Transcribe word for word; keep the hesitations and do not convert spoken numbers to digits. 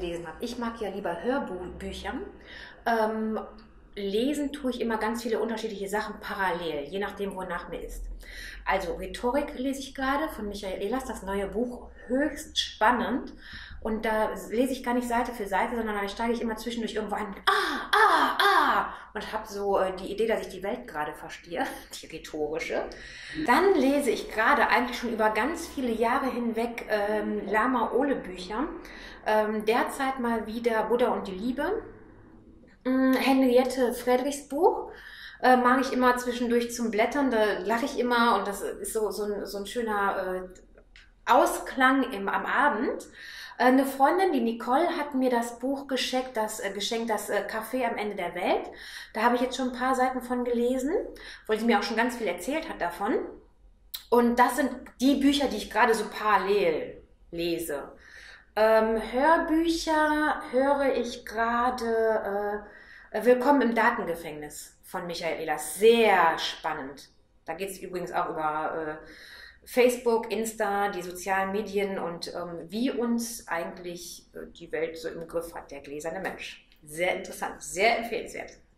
gelesen habe. Ich mag ja lieber Hörbücher. Ähm, lesen tue ich immer ganz viele unterschiedliche Sachen parallel, je nachdem, wonach mir ist. Also Rhetorik lese ich gerade von Michael Ehlers, das neue Buch, höchst spannend. Und da lese ich gar nicht Seite für Seite, sondern da steige ich immer zwischendurch irgendwo ein, ah, ah, ah, und habe so äh, die Idee, dass ich die Welt gerade verstehe, die rhetorische. Dann lese ich gerade eigentlich schon über ganz viele Jahre hinweg ähm, Lama Ole Bücher. Ähm, derzeit mal wieder Buddha und die Liebe. Ähm, Henriette Friedrichs Buch. Äh, mag ich immer zwischendurch zum Blättern, da lache ich immer und das ist so, so, ein, so ein schöner äh, Ausklang im, am Abend. Eine Freundin, die Nicole, hat mir das Buch geschenkt, das, äh, geschenkt, das äh, Café am Ende der Welt. Da habe ich jetzt schon ein paar Seiten von gelesen, weil sie mir auch schon ganz viel erzählt hat davon. Und das sind die Bücher, die ich gerade so parallel lese. Ähm, Hörbücher höre ich gerade äh, Willkommen im Datengefängnis von Michael Ehlers. Sehr spannend. Da geht es übrigens auch über... Äh, Facebook, Insta, die sozialen Medien und ähm, wie uns eigentlich äh, die Welt so im Griff hat, der gläserne Mensch. Sehr interessant, sehr empfehlenswert.